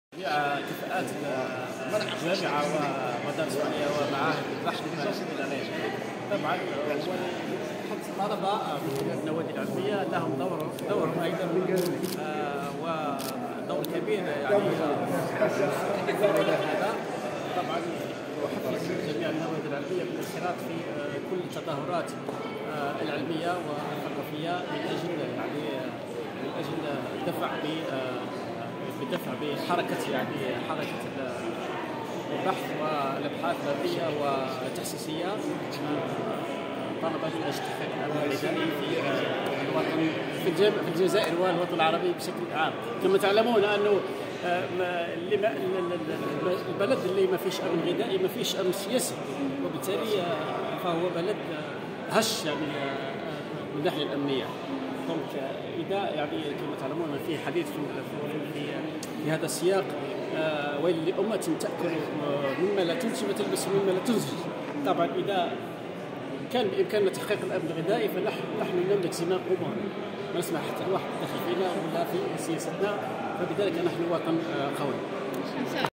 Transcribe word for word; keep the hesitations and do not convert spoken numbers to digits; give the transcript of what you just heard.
كفاءات الجامعة ومدارس العليا ومعاهد البحث والى غيره. طبعا الطلبة في النوادي العلمية لهم دور دور أيضا ودور كبير يعني في هذا. طبعا أحفز جميع النوادي العلمية بالانخراط في كل التظاهرات العلمية والثقافية من أجل يعني من أجل الدفع ب بالدفع بحركة يعني حركة البحث والابحاث الذاتية والتحسيسية طلبة من أجل تحقيق الأمن الغذائي في الوطن في الجزائر والوطن العربي بشكل عام. كما تعلمون أنه البلد اللي ما فيش أمن غذائي ما فيش أمن سياسي، وبالتالي فهو بلد هش يعني من الناحية الأمنية. دونك إذا يعني كما تعلمون في حديث في في, في هذا السياق ويل لأمة تأكل مما لا تنتج وتلبس مما لا تنتج. طبعا إذا كان بإمكاننا تحقيق الأمن الغذائي فنحن نحن نملك زمام أمور، ما نسمح حتى الواحد يدخل فينا ولا في سياستنا، فبذلك نحن وطن قوي.